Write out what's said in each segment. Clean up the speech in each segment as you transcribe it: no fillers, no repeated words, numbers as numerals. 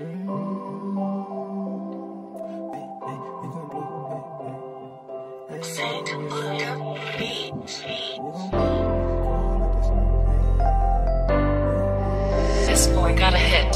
This boy got a hit.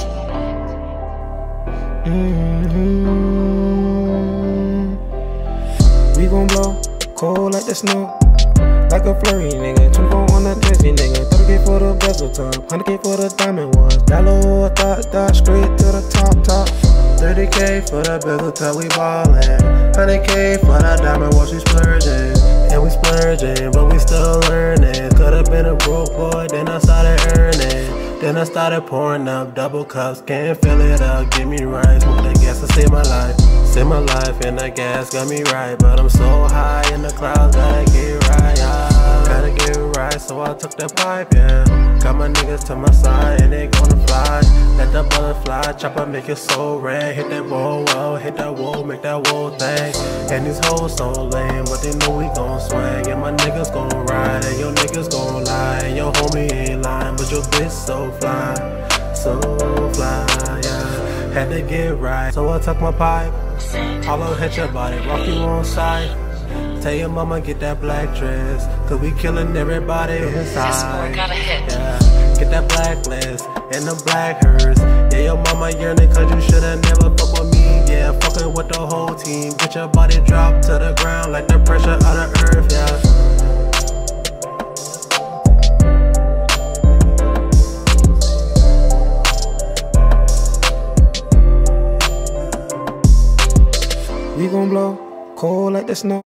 We gon' blow cold like the snow, like a flurry, nigga. 24 on the Desi, nigga. 30K for the bezel top, 100K for the diamond ones. Dollar dot, straight to the top. 30K for the bezel top, we ballin'. 100K for the diamond ones, we splurging. And we splurging, but we still learning. Could've been a broke boy, then I started earning. Then I started pouring up double cups, can't fill it up, give me right. Smoke the gas to save my life. Save my life, and the gas got me right. But I'm so high in the clouds, gotta get right, gotta get right, so I took the pipe, yeah. Got my niggas to my side, and they gonna fly. Let the butterfly chopper make it so red. Hit that wall, hit that wall, make that wall thing. And these hoes so lame, but they know we gon' swing. And my niggas gon' ride, and your niggas gon' lie. And your homie ain't lying, but your bitch so fly, yeah. Had to get right, so I took my pipe. Hollow hit your body, rock you on sight. Tell your mama get that black dress, cause we killing everybody inside. This boy got a hit. Yeah. Get that blacklist and the black hers. Yeah, your mama yearning cause you shoulda never fuck with me. Yeah, fucking with the whole team. Get your body dropped to the ground like the pressure of the earth, yeah. We gon' blow cold like the snow.